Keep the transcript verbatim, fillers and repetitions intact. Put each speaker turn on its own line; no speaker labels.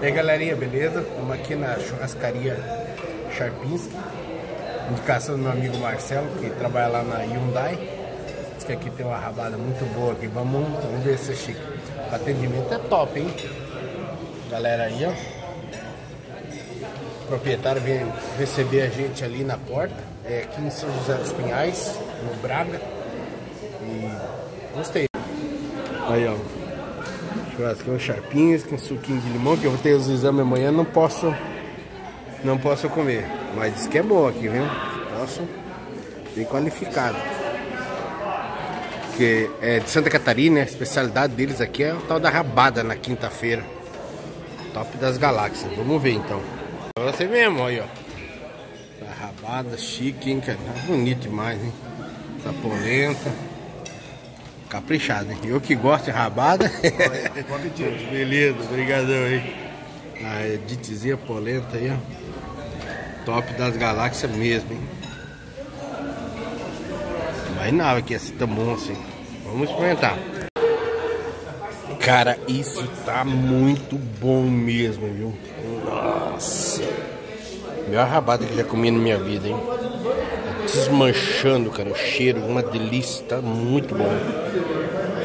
E aí galerinha, beleza? Estamos aqui na churrascaria Sharpinski, indicação do meu amigo Marcelo, que trabalha lá na Hyundai. Diz que aqui tem uma rabada muito boa aqui. Vamos, vamos ver se é chique. O atendimento é top, hein? Galera aí, ó. O proprietário vem receber a gente ali na porta. É aqui em São José dos Pinhais, no Braga. E gostei. Aí, ó. Churrasquinho Sharpinski, suquinho de limão, que eu vou ter os exames amanhã, não posso não posso comer, mas diz que é bom aqui, viu? Posso, bem qualificado, que é de Santa Catarina, a especialidade deles aqui é o tal da rabada na quinta-feira, top das galáxias. Vamos ver então. Agora você mesmo, aí ó, a rabada chique, hein, cara? Bonito demais, hein? Essa polenta caprichado, hein? Eu que gosto de rabada. Beleza, obrigadão aí. A editezinha polenta aí, ó. Top das galáxias mesmo, hein? Mas nada que é tão bom assim. Vamos experimentar. Cara, isso tá muito bom mesmo, viu? Nossa. Melhor rabada que eu já comi na minha vida, hein? Desmanchando, cara, o cheiro, uma delícia, tá muito bom.